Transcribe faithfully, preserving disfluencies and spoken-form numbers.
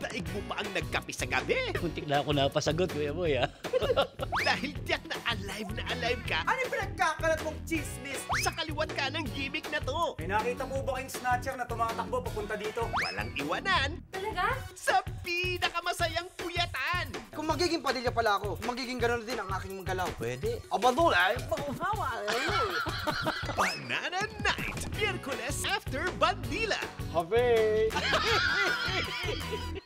daig mo pa ang nagkapi sa gabi. Muntik na ako napasagot, Kuya Boy, ha? Dahil tiyak na alive na alive ka Ano yung pinagkakalat mong chismis? sa kaliwat ka ng gimmick na to. May nakita mo ba kayong snatcher na tumatakbo papunta dito? Walang iwanan Talaga? sa pinakamasayang puyatan. Kung magiging padilya pala ako, magiging gano'n din ang aking galaw. Pwede. Abadol ay pag-usawa. Banana Night, Miyerkules after Bandila. Habe!